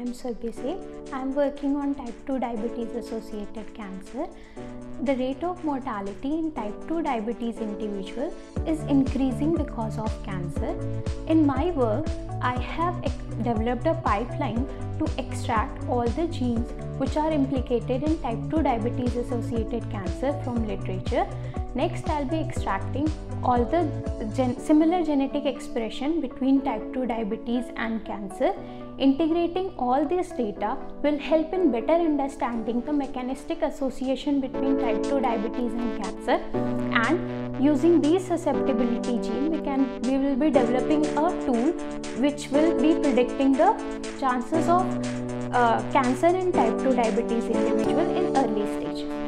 am Sargese. I am working on type 2 diabetes associated cancer. The rate of mortality in type 2 diabetes individual is increasing because of cancer. In my work, I have developed a pipeline to extract all the genes which are implicated in type 2 diabetes associated cancer from literature. Next, I'll be extracting all the similar genetic expression between type 2 diabetes and cancer. Integrating all this data will help in better understanding the mechanistic association between type 2 diabetes and cancer, and using these susceptibility gene we will be developing a tool which will be predicting the chances of cancer in type 2 diabetes individual in early stage.